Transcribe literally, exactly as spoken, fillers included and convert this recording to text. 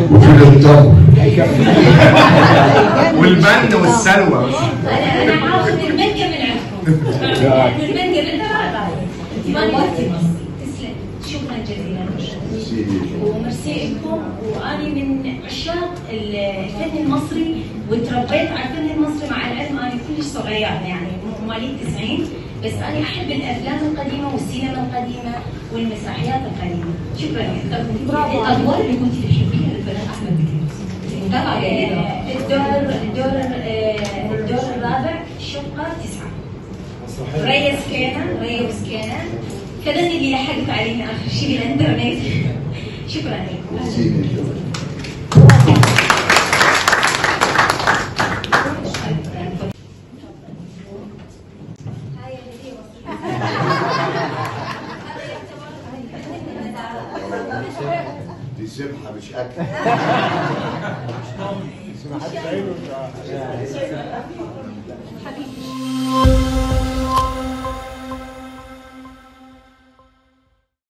وفي الانتظار والبن والسلوى. انا انا عاوز المانجا من عندكم. المانجا من تسلم، شكرا جزيلا وميرسي لكم. وانا من عشاق الفن المصري وتربيت على الفن المصري، مع العلم انا كلش صغيره يعني مواليد تسعين، بس انا احب الافلام القديمه والسينما القديمه والمسرحيات القديمه. شكرا لكم. الادوار اللي كنت بتحبيها للفنان احمد مكي متابعه جيده. الدور الدور الدور الرابع شقه تسعه. ريس كينا ريس كينا كذا اللي لحقت علينا اخر شيء بالانترنت. شكرا لكم. دي سبحه مش اكل.